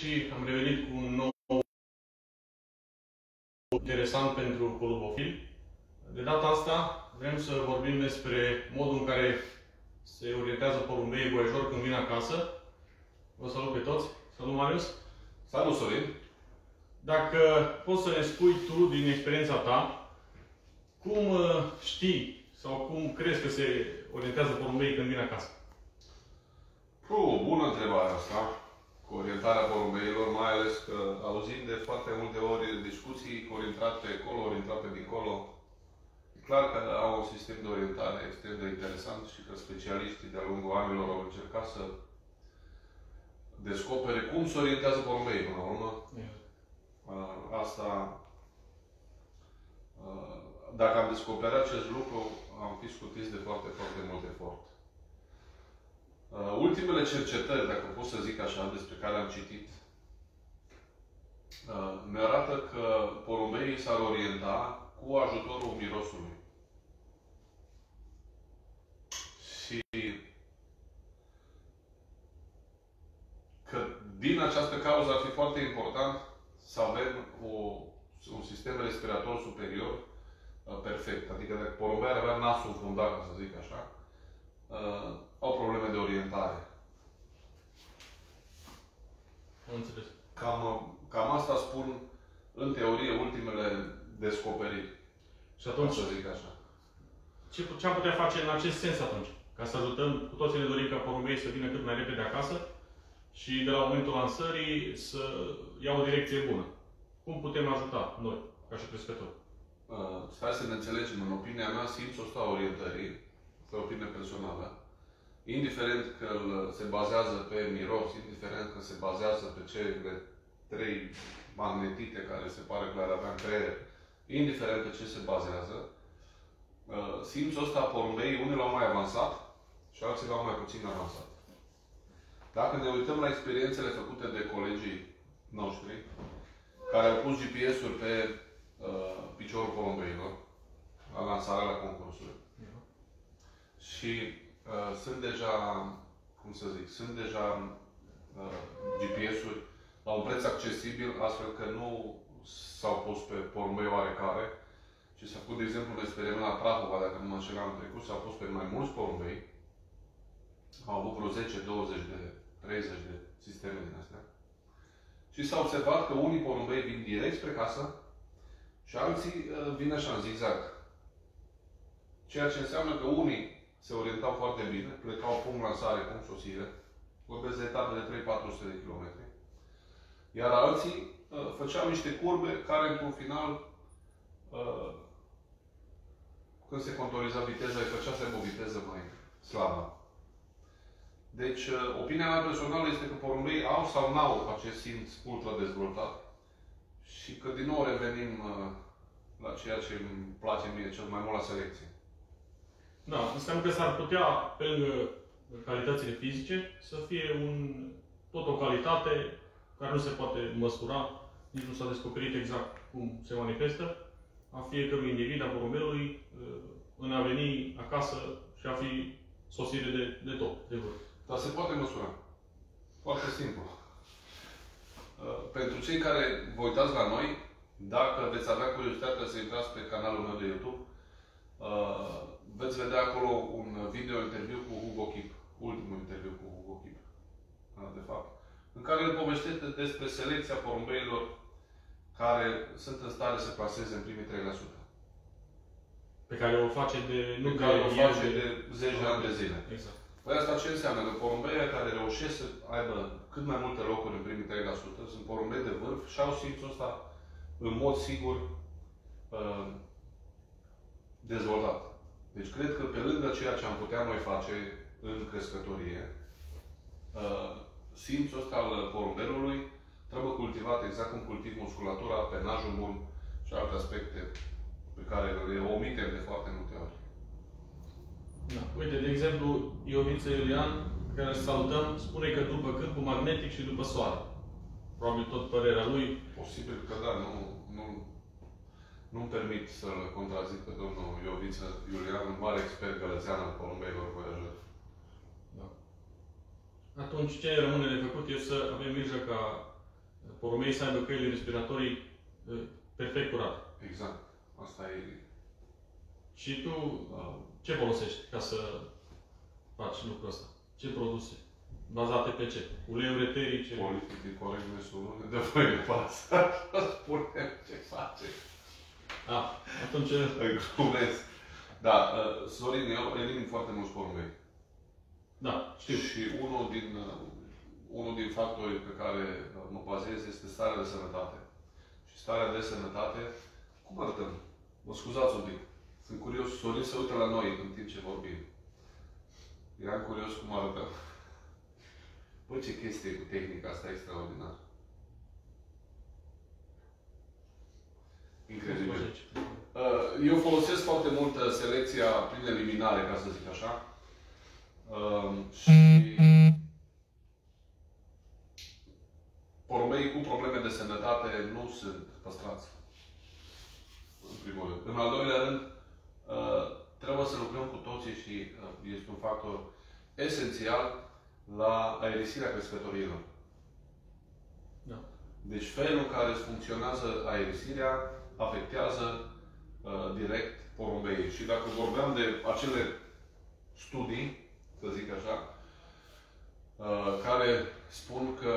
și am revenit cu un nou interesant pentru colubofili. De data asta vrem să vorbim despre modul în care se orientează porumbeii voiajori când vin acasă. Vă salut pe toți! Salut, Marius! Salut, Sorin! Dacă poți să ne spui tu, din experiența ta, cum știi sau cum crezi că se orientează porumbeii când vin acasă? Bună întrebarea asta, cu orientarea porumbeilor, mai ales că auzim de foarte multe ori discuții ori intrat pe acolo, ori intrat pe dincolo. E clar că au un sistem de orientare extrem de interesant și că specialiștii de-a lungul anilor au încercat să descopere cum se orientează porumbeii până la urmă. Asta, dacă am descoperit acest lucru, am fi scutiți de foarte, foarte mult efort. Ultimele cercetări, dacă pot să zic așa, despre care am citit, ne arată că porumbeii s-ar orienta cu ajutorul mirosului. Și că din această cauză ar fi foarte important să avem un sistem respirator superior perfect. Adică dacă porumbeii ar avea nasul înfundat, ca să zic așa, au probleme de orientare. Am înțeles. Cam asta spun, în teorie, ultimele descoperiri. Și atunci, să zic așa. ce am putea face în acest sens atunci? Ca să ajutăm, cu toții ne dorim ca porumbeii să vină cât mai repede acasă și de la momentul lansării să ia o direcție bună. Cum putem ajuta noi, ca și crescători? Stai să ne înțelegem. În opinia mea, simțul ăsta orientării, este o opinie personală, indiferent că se bazează pe miros, indiferent că se bazează pe cele 3 magnetite care se pare că le avea în creier, indiferent pe ce se bazează, simțul ăsta a porumbeii, unii l-au mai avansat și alții l-au mai puțin avansat. Dacă ne uităm la experiențele făcute de colegii noștri, care au pus GPS-uri pe piciorul porumbeilor, la lansarea la concursuri, și sunt deja, cum să zic, sunt deja GPS-uri la un preț accesibil, astfel că nu s-au pus pe porumbei oarecare, ci s-a făcut, de exemplu, un experiment la Prahova, dacă nu mă înșel, anul trecut, s-au pus pe mai mulți porumbei, au avut vreo 10, 20 de 30 de sisteme din astea, și s-a observat că unii porumbei vin direct spre casă și alții vin așa, în zigzag. Ceea ce înseamnă că unii se orientau foarte bine, plecau punct lansare, punct sosire, vorbesc de etape de 300-400 de kilometri, iar alții făceau niște curbe care, într-un final, când se controliza viteza, îi făcea să aibă o viteză mai slabă. Deci, opinia mea personală este că porumbeii au sau n-au acest simț ultra-dezvoltat și că, din nou, revenim la ceea ce îmi place mie cel mai mult la selecție. Da, înseamnă că s-ar putea, pe lângă calitățile fizice, să fie tot o calitate care nu se poate măsura, nici nu s-a descoperit exact cum se manifestă, a fiecărui individ, a porumbelului, în a veni acasă și a fi sosire de top, de vârf. Dar se poate măsura. Foarte simplu. Pentru cei care vă uitați la noi, dacă veți avea curiozitatea să intrați pe canalul meu de YouTube, veți vedea acolo un video-interviu cu Hugo Kip. Ultimul interviu cu Hugo Kip, de fapt. În care îl povestește despre selecția porumbeilor care sunt în stare să claseze în primii 3%. Pe care o face de 10 de ani de zile. Exact. Păi asta ce înseamnă? Că porumbeii care reușesc să aibă cât mai multe locuri în primii 3% sunt porumbei de vârf și au simțul ăsta în mod sigur dezvoltat. Deci cred că pe lângă ceea ce am putea noi face în crescătorie, simțul ăsta al porumbelului trebuie cultivat exact cum cultiv musculatura, penajul bun și alte aspecte pe care le omitem de foarte multe ori. Da. Uite, de exemplu, Ioviță Iulian, care îl salutăm, spune că după câmpul magnetic și după soare. Probabil tot părerea lui. Posibil că da, nu-mi permit să-l contrazic pe domnul Ioviță Iulian, un mare expert gălățean al porumbeilor voiajori. Da. Atunci, ce rămâne de făcut este să avem grijă ca porumbeii să aibă căile respiratorii perfect curate. Exact. Asta e... Și tu ce folosești ca să faci lucrul ăsta? Ce produse? Bazate pe ce? Uleiuri eterice? Politic corect ne sună, de voi ne pasă. Spune ce face. Atunci... Îi glumesc. Da, Sorin, eu elimin foarte mulți porumbei. Da, știu. Și unul din factorii pe care mă bazez este starea de sănătate. Și starea de sănătate, cum arătăm? Mă scuzați un pic. Sunt curios, Sorin se uită la noi în timp ce vorbim. Eram curios cum arătăm. Băi, ce chestie cu tehnica asta extraordinar. Incredibil. Eu folosesc foarte mult selecția prin eliminare, ca să zic așa. Și porumbeii cu probleme de sănătate nu sunt păstrați. În primul rând. În al doilea rând, trebuie să lucrăm cu toții și este un factor esențial la aerisirea crescătorilor. Da. Deci felul în care funcționează aerisirea afectează direct porumbeii. Și dacă vorbeam de acele studii, să zic așa, care spun că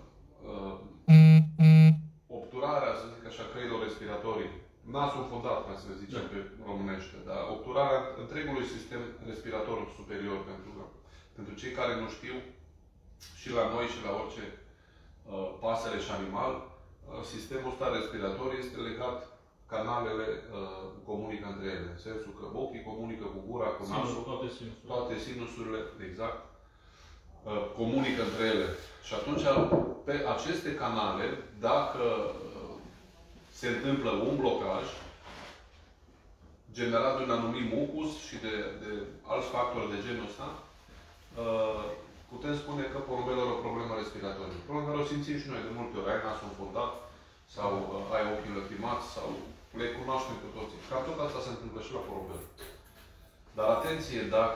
obturarea, să zic așa, căilor respiratorii, nasul fundat, ca să zicem pe românește, dar obturarea întregului sistem respirator superior, pentru cei care nu știu, și la noi și la orice pasăre și animal, sistemul ăsta respirator este legat, canalele comunică între ele, în sensul că ochii comunică cu gura, cu nasul, toate sinusurile, exact, comunică între ele. Și atunci, pe aceste canale, dacă se întâmplă un blocaj generat de un anumit mucus și de alți factori de genul ăsta, putem spune că porumbelul are o problemă respiratorie. Problema o simțim și noi de multe ori. Ai nasul înfundat sau ai ochii lăcrimați sau le cunoaștem cu toții. Cam tot asta se întâmplă și la porumbel. Dar atenție,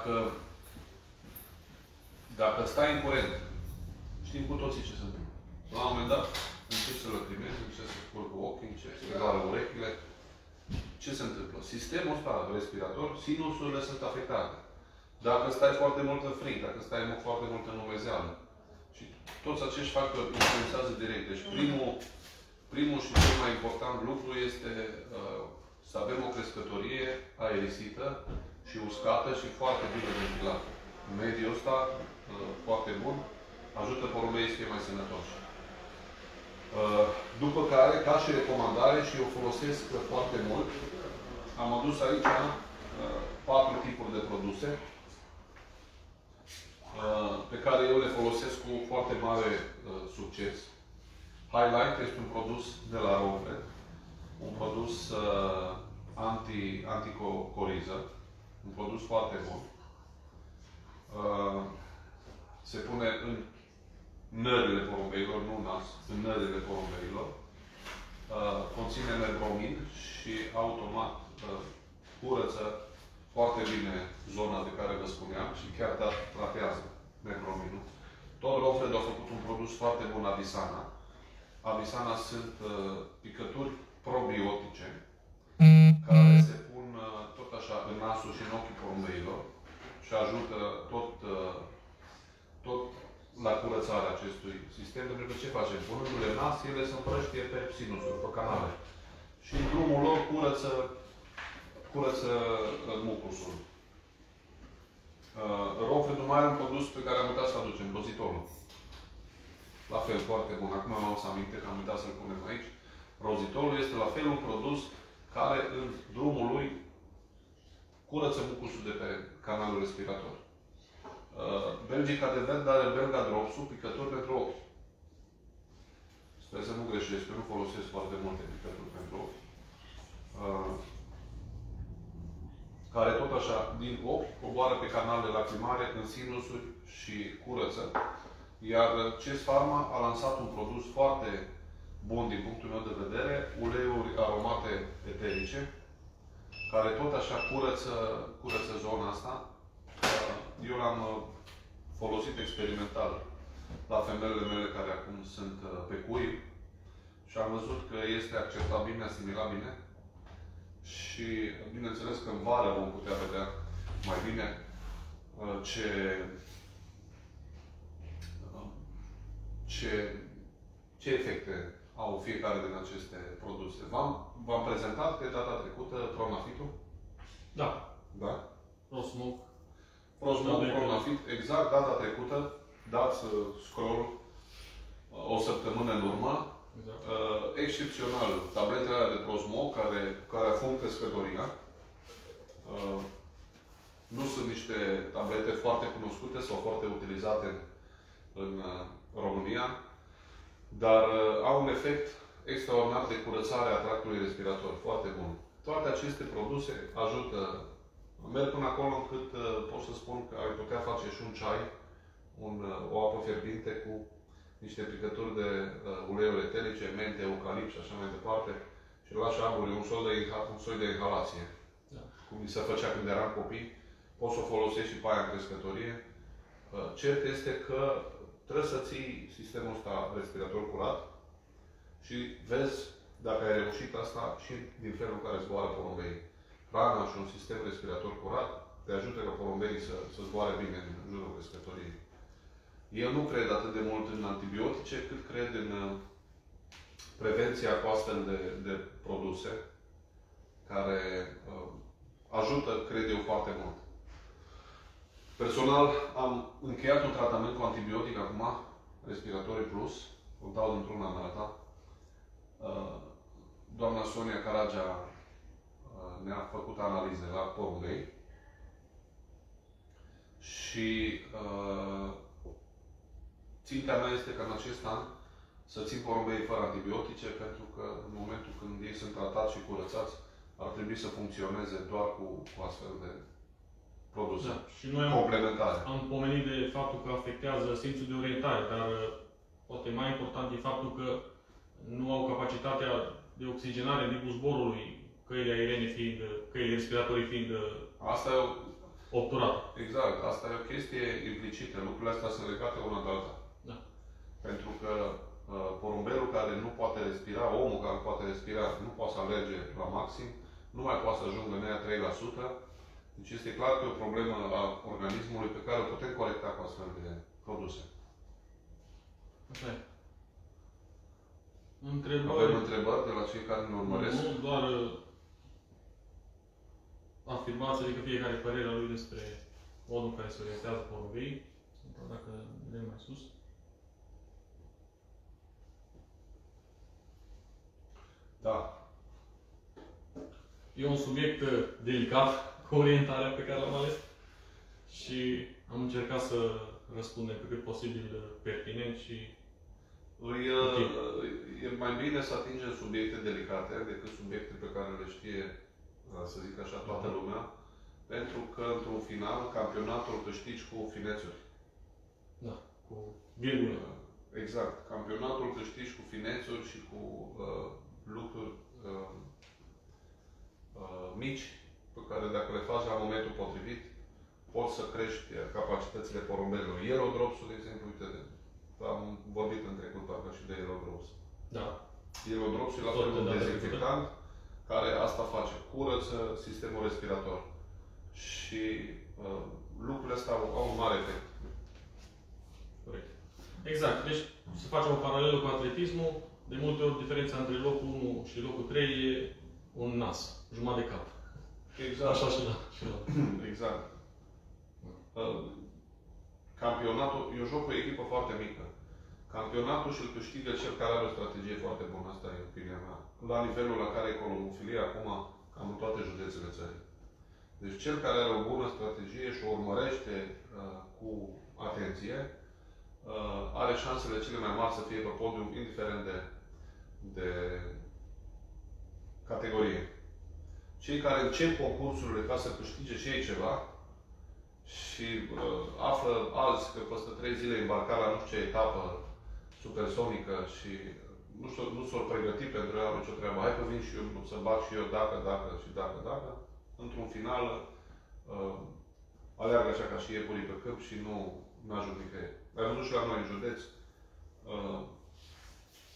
dacă stai în curent, știm cu toții ce se întâmplă. La un moment dat, începi să lăcrimezi, începi să scurgă ochii, începi să doară urechile. Ce se întâmplă? Sistemul ăsta respirator, sinusurile sunt afectate. Dacă stai foarte mult în frig, dacă stai foarte mult în umezeală. Și toți acești factori influențează direct. Deci primul și cel mai important lucru este să avem o crescătorie aerisită și uscată și foarte bine ventilată. Mediul ăsta, foarte bun, ajută porumbeii să fie mai sănătoși. După care, ca și recomandare, și eu folosesc foarte mult, am adus aici 4 tipuri de produse pe care eu le folosesc cu foarte mare succes. Highlight este un produs de la Rove, un produs anticoriză, un produs foarte bun. Se pune în nările porumbeilor, nu nas, în nările porumbeilor. Conține merbromin și automat curăță foarte bine zona de care vă spuneam și chiar tratează merbrominul. Tot Rofred a făcut un produs foarte bun, Avisana. Avisana sunt picături probiotice care se pun tot așa în nasul și în ochii porumbeilor și ajută tot la curățarea acestui sistem, pentru că ce facem? Punându-le în nas, ele se împrăștie pe sinusuri, pe canale. Și în drumul lor curăță mucusul. Rofred mai are un produs pe care am uitat să aducem, rozitolul. La fel, foarte bun. Acum m-am adus aminte că am uitat să-l punem aici. Rozitolul este la fel un produs care în drumul lui curăță mucusul de pe canalul respirator. Belgica de Verde are Belga Dropsul, picături pentru ochi. Sper să nu greșesc, că nu folosesc foarte multe picături pentru ochi. Care tot așa, din ochi, coboară pe canalele lacrimare, în sinusuri și curăță. Iar CES Pharma a lansat un produs foarte bun din punctul meu de vedere, uleiuri aromate eterice, care tot așa curăță zona asta. Eu l-am folosit experimental la femelele mele care acum sunt pe cuib și am văzut că este acceptat bine, asimilat bine. Și bineînțeles că în vară vom putea vedea mai bine ce efecte au fiecare din aceste produse. V-am prezentat pe data trecută Pronafitul? Da. Da? ProSmoke. ProSmoke, Pronafit, exact data trecută, dați scroll o săptămână în urmă. Exact. Excepțional, tabletele de ProSmoke care afund crescătoria. Nu sunt niște tablete foarte cunoscute sau foarte utilizate în România, dar au un efect extraordinar de curățare a tractului respirator, foarte bun. Toate aceste produse ajută. Merg până acolo încât pot să spun că ai putea face și un ceai, o apă fierbinte cu niște picături de uleiuri eterice, mente, eucalipt și așa mai departe, și lași aburi un soi de inhalație. Da. Cum mi se făcea când eram copii, poți să o folosești și pe aia în crescătorie. Cert este că trebuie să ții sistemul ăsta respirator curat și vezi dacă ai reușit asta și din felul în care zboară porumbeii. Hrana și un sistem respirator curat te ajută ca porumbeii să zboare bine în jurul crescătoriei. Eu nu cred atât de mult în antibiotice, cât cred în prevenția cu astfel de produse care ajută, cred eu, foarte mult. Personal, am încheiat un tratament cu antibiotic acum, Respiratorii Plus, o dau dintr-una în alta. Doamna Sonia Caragea ne-a făcut analize la porumbei și ținta mea este că în acest an să țin porumbei fără antibiotice, pentru că în momentul când ei sunt tratați și curățați, ar trebui să funcționeze doar cu astfel de produse și noi complementare. Am pomenit de faptul că afectează simțul de orientare, dar poate mai important e faptul că nu au capacitatea de oxigenare în timpul zborului, căile aeriene fiind, căile respiratorii fiind asta e obturate. Exact. Asta e o chestie implicită. Lucrurile astea sunt legate una de alta. Da. Pentru că porumbelul care nu poate respira, omul care nu poate respira, nu poate să alerge la maxim, nu mai poate să ajungă în ea 3%. Deci este clar că e o problemă a organismului pe care o putem corecta cu astfel de produse. Așa e. Întrebări? Avem întrebări de la cei care ne urmăresc? Nu, doar afirmații, adică fiecare părerea lui despre modul în care se orientează porumbeii. Dacă vedem mai sus. Da. E un subiect delicat cu orientarea pe care l-am ales și am încercat să răspundem pe cât posibil pertinent și E mai bine să atingem subiecte delicate decât subiecte pe care le știe, să zic așa, toată lumea, pentru că, într-un final, campionatul câștigi cu finețuri. Da, cu virgule. Exact. Campionatul câștigi cu finețuri și cu lucruri mici, pe care dacă le faci la momentul potrivit, poți să crești capacitățile porumbelor. Aerodropsul, de exemplu, uite, am vorbit în trecut parcă și de aerodrops. Da. Aerodropsul e la fel un dezinfectant care asta face. Curăță sistemul respirator. Și lucrurile astea au un mare efect. Corect. Exact. Deci, să facem o paralelă cu atletismul, de multe ori diferența între locul 1 și locul 3 e un nas, jumătate de cap. Exact. Așa și la. Exact. Campionatul, eu joc cu o echipă foarte mică. Campionatul și-l câștigă cel care are o strategie foarte bună, asta e opinia mea. La nivelul la care e colomofilia acum, cam în toate județele țării. Deci cel care are o bună strategie și o urmărește cu atenție, are șansele cele mai mari să fie pe podium, indiferent de categorie. Cei care încep concursurile ca să câștige și ei ceva și află alți că peste 3 zile îmbarcat la nu știu ce etapă supersonică și nu s-au pregătit pentru ea nicio treabă. Hai că vin și eu să bag și eu dacă, dacă. Într-un final aleargă așa ca și iepurii pe câmp și nu ajung nicăieri. Ai văzut și la noi în județ câțiva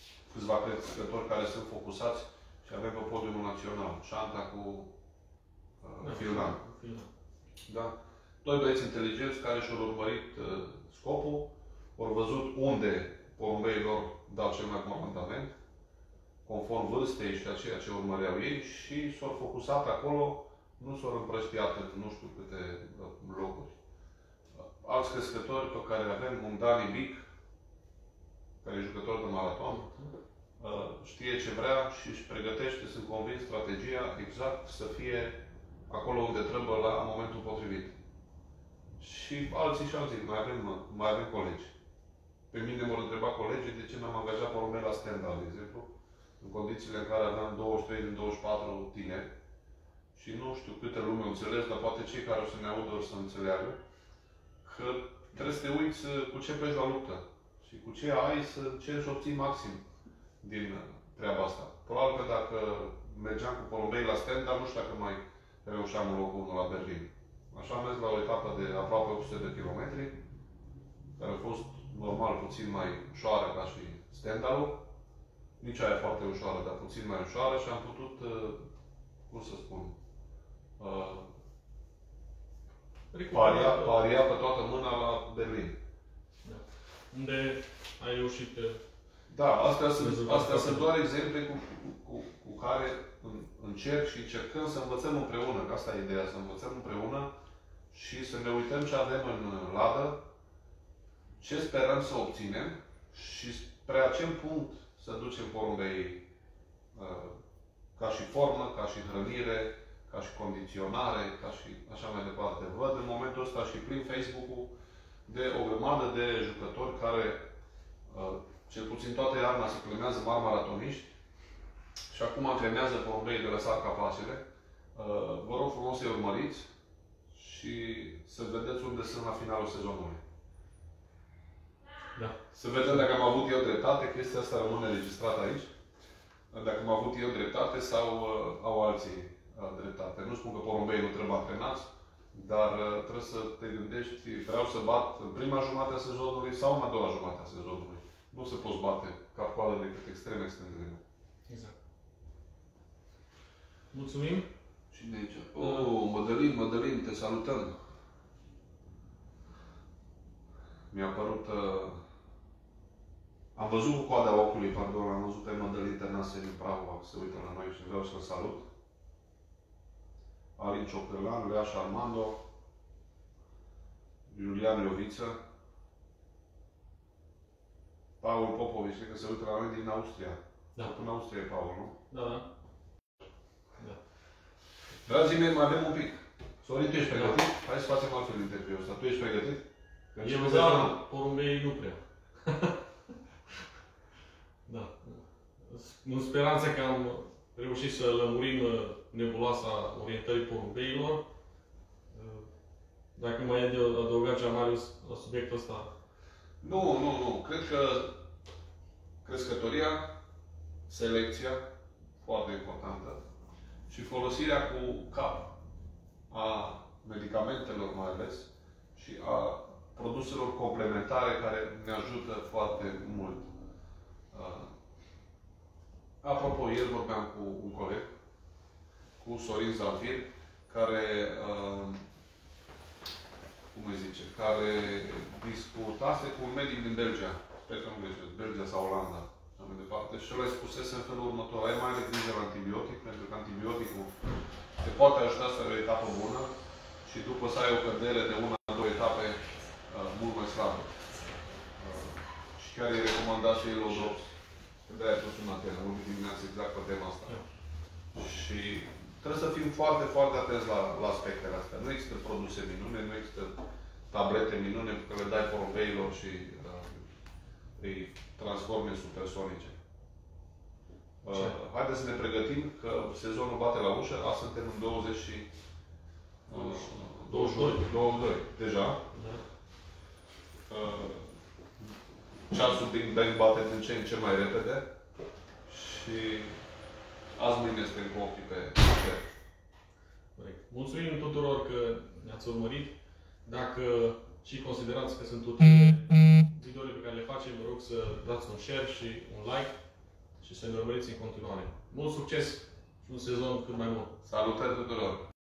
câțiva crescători care sunt focusați și avem pe podiumul național. Șanta cu Fildan. Da? Doi băieți inteligenți care și-au urmărit scopul, au văzut unde porumbeii lor dau cel mai bun randament, conform vârstei și a ceea ce urmăreau ei, și s-au focusat acolo, nu s-au împrăștiat în nu știu câte locuri. Alți crescători pe care avem, un Dani Bic, care e jucător de maraton, știe ce vrea și își pregătește, sunt convins, strategia exact să fie acolo unde trebuie la momentul potrivit. Și alții și alții, mai avem colegi. Pe mine m-au întrebat colegii de ce mi-am angajat porumbei la stand-up, de exemplu, în condițiile în care aveam 23 din 24 tineri și nu știu câte lume înțeles, dar poate cei care o să ne audă o să înțeleagă, că trebuie să te uiți cu ce pleci la luptă și cu ce ai să încerci să obții maxim din treaba asta. Probabil că dacă mergeam cu porumbei la stand-up, nu știu dacă mai reușeam în locul 1 la Berlin. Așa am mers la o etapă de aproape 800 de kilometri, care a fost normal puțin mai ușoară ca și stand-up. Nici aia foarte ușoară, dar puțin mai ușoară și am putut, cum să spun, paria pe toată mâna la Berlin. Da. Unde ai reușit. Da, astea sunt doar exemple cu care încerc și încercăm să învățăm împreună, că asta e ideea, să învățăm împreună și să ne uităm ce avem în ladă, ce sperăm să obținem și spre acel punct să ducem porumbei ca și formă, ca și hrănire, ca și condiționare, ca și așa mai departe. Văd în momentul ăsta și prin Facebook-ul de o grămadă de jucători care, cel puțin toată iarna, se plinează mari maratoniști și acum antrenează porumbei de lăsat capacele. Vă rog frumos să-i urmăriți și să vedeți unde sunt la finalul sezonului. Da. Să vedem dacă am avut eu dreptate, chestia asta rămâne registrată aici. Dacă am avut eu dreptate sau au alții dreptate. Nu spun că porumbeii nu trebuie antrenați, dar trebuie să te gândești, vreau să bat în prima jumătate a sezonului sau în a doua jumătate a sezonului. Nu se poți bate cap-coadă decât extrem de greu. Exact. Mulțumim. Cine aici? Mădălin, te salutăm. Mi-a părut... Am văzut cu coada ochiului, pardon, am văzut pe Mădălin Tănase din Prahova, se uită la noi și vreau să-l salut. Alin Ciocălan, Leaș Armando, Iulian Ioviță, Paul Popovici, cred că se uită la noi din Austria. Da. În Austria e Paul, nu? Da, da. Da. Dragii mei, mai avem un pic. Sorin, tu ești pregătit? Hai să facem altfel interviul ăsta. Tu ești pregătit? Eu da, porumbei nu prea. Da. În speranță că am reușit să lămurim nebuloasa orientării porumbeilor. Dacă mai e de adăugat cea Marius la subiectul ăsta. Nu. Cred că crescătoria, selecția, foarte importantă, și folosirea cu cap a medicamentelor mai ales și a produselor complementare care ne ajută foarte mult. Apropo, ieri vorbeam cu un coleg, cu Sorin Zanfir, care, care discutase cu un medic din Belgia, sper că nu greșesc, Belgia sau Olanda, și mai departe, și el îi spusese în felul următor: ai mai are grijă la antibiotic, pentru că antibioticul te poate ajuta să ai o etapă bună și după să ai o cădere de 1-2 etape mult mai slabă. Și chiar e recomandat și Yellow Drops. De-aia ai pus în antenă, mult dimineață exact pe tema asta. Și trebuie să fim foarte, foarte atenți la aspectele astea. Nu există produse minune, nu există tablete minune pe care le dai porumbeilor și îi transformi în supersonice. Haideți să ne pregătim că sezonul bate la ușă. Azi suntem în 22 deja. Da. Ceasul Big Bang bate din ce în ce mai repede și azi mâine suntem cu ochii pe cer. Corect. Mulțumim tuturor că ne-ați urmărit. Dacă și considerați că sunt utile videourile pe care le facem, vă rog să dați un share și un like. Și și să ne urmăriți în continuare. Mult succes și un sezon cât mai bun! Salutări tuturor!